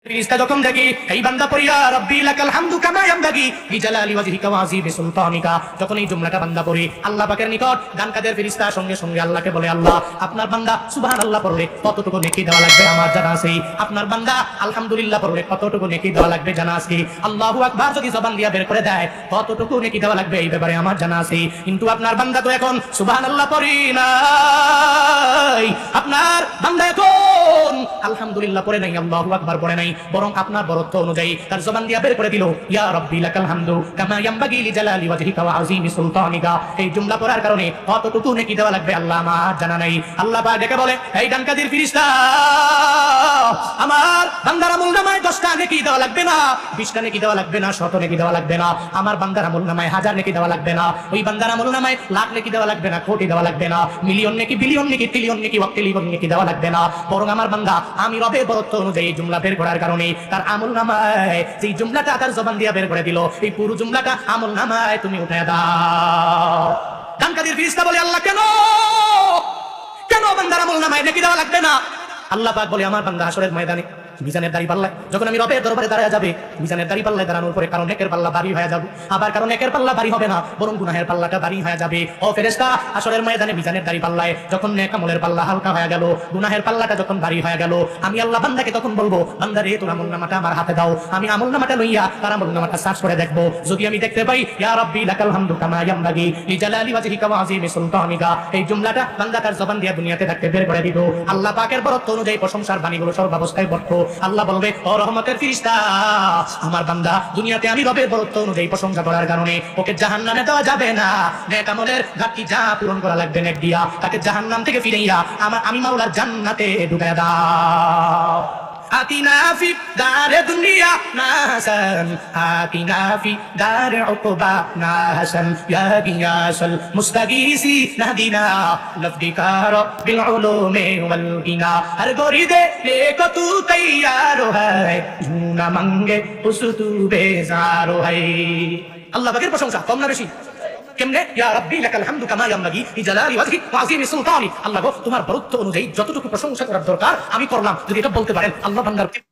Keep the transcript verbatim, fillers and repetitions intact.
ফেরেশতা যখন দেখি এই বান্দা পড়িয়া রব্বি লাকাল হামদু কামা ইয়ামবাগি বিজালালি ওয়াজহিকা ওয়া আযীমি সুলতানিকা, যখন এই জুমলাটা বান্দা পড়ে আল্লাহ পাকের নিকট ডান কাদের ফেরেশতা সঙ্গে সঙ্গে আল্লাহকে বলে, আল্লাহ আপনার বান্দা সুবহানাল্লাহ পড়লে কতটুকু নেকি দেওয়া লাগবে আমার জানা আছে, আপনার বান্দা আলহামদুলিল্লাহ পড়লে কতটুকু নেকি দেওয়া লাগবে জানা আছে, আল্লাহু আকবার যদি জবান দিয়া বের করে দেয় কতটুকু নেকি দেওয়া লাগবে এই ব্যাপারে আমার জানা আছে। কিন্তু আপনার বান্দা তো এখন সুবহানাল্লাহ পড়ি নাই, আপনার বান্দা এখন আলহামদুলিল্লাহ পড়ে নাই, আল্লাহু আকবার পড়ে নাই, বরং আপনার বরত্ব অনুযায়ী তার জবান দিয়া বের করে দিল ইয়া রাব্বি লাকাল হামদু কামা ইয়ামবাগি লিজালালি ওয়াজহিকা ওয়া আযীমি সুলতানিকা। এই জুমলা পড়ার কারণে কতটুকু নেকি দেওয়া লাগবে আল্লাহ আমার জানা নাই। আল্লাহ পাক ডেকে বলে, এই ডানকাদির ফেরেশতা, আমার বান্দার আমলনামায় দশটা নেকি দেওয়া লাগবে না, বিশটা নেকি দেওয়া লাগবে না, শত নেকি দেওয়া লাগবে না, আমার বান্দার আমলনামায় হাজার নেকি দেওয়া লাগবে না, ওই বান্দার আমলনামায় লাখ নেকি দেওয়া লাগবে না, কোটি দেওয়া লাগবে না, মিলিয়ন নেকি, বিলিয়ন নেকি, ট্রিলিয়ন নেকি, ওয়াক্টিলিয়ন নেকি দেওয়া লাগবে না, বরং আমার বান্দা আমি রবের বরত্ব অনুযায়ী জুমলা বের করার কারণে তার আমলনামায় যেই জুমলাটা তার জবান দিয়া বের করে দিল এই পুরো জুমলাটা আমলনামায় তুমি উঠায় দাও। ডানকাদির ফেরেশতা বলে, আল্লাহ কেন কেন বান্দার আমলনামায় নেকি দেওয়া লাগবে না? আল্লাহ পাক বলে, আমার বান্দা হাসরের ময়দানে মিজানের দাড়ি পাল্লায় যখন আমি রবের দরবারে দাঁড়ায় যাবে, মিজানের দাড়ি পাল্লায় দাঁড়ানোর পরে কারণ নেকের পাল্লা ভারী হয়ে যাবে, আবার কারণ নেকের পাল্লা ভারী হবে না বরং গুনাহের পাল্লাটা ভারী হয়ে যাবে। ও ফেরেশতা, হাসরের ময়দানে মিজানের দাড়ি পাল্লায় যখন নেক আমলের পাল্লা হালকা হয়ে গেল, গুনাহের পাল্লাটা যখন ভারী হয়ে গেল, আমি আল্লাহ বান্দাকে তখন বলবো, বান্দা রে তোর আমলনামাটা আমার হাতে দাও, আমি আমলনামাটা লইয়া তার আমলনামাটা সার্চ করে দেখবো, যদি আমি দেখতে পাই ইয়া রাব্বি লাকাল হামদু কামা ইয়ামবাগি লিজালালি ওয়াজহিকা ওয়া আযীমি সুলতানিকা, এই জুমলাটা বান্দা তার জবান দিয়া দুনিয়াতে থাকতে বের করে দিব, আল্লাহ পাকের বরত্ব অনুযায়ী প্রশংসার বাণীগুলো সর্বাবস্থায় বলবো। আল্লাহ বলবে, ও রহমতের ফেরেশতা, আমার বান্দা দুনিয়াতে আমি রবের বরত্ব অনুযায়ী প্রশংসা করার কারণে ওকে জাহান্নামে দেওয়া যাবে না, নেক আমলের ঘাটতি যা পূরণ করা লাগবে নেক দিয়া তাকে জাহান্নাম থেকে ফিরাইয়া আমার আমি মাওলার জান্নাতে ঢুকায়া দাও। আতিনা ফি দারে দুনিয়া না হাসান, আতিনা ফি দারে উকবা না হাসান, ইয়া গিয়াসুল মুস্তাগীসি নাদিনা লফদিকা বিল উলুমি ওয়াল গিনা, হর গোরি দে লেকো তু তৈয়ার হ্যায় ঝুনা মাঙ্গে উস তু বেজার হ্যায়। আল্লাহ পাকের প্রশংসা কম না বেশি? কেমনে? ইয়া রাব্বি লাকাল হামদু কামা ইয়ামবাগি লিজালালি ওয়াজহি ওয়া আযীমি সুলতানি, আল্লাহ গো তোমার বরত্ব অনুযায়ী যতটুকু প্রশংসা করার দরকার আমি করলাম, যদি এটা বলতে পারেন আল্লাহ বান্দার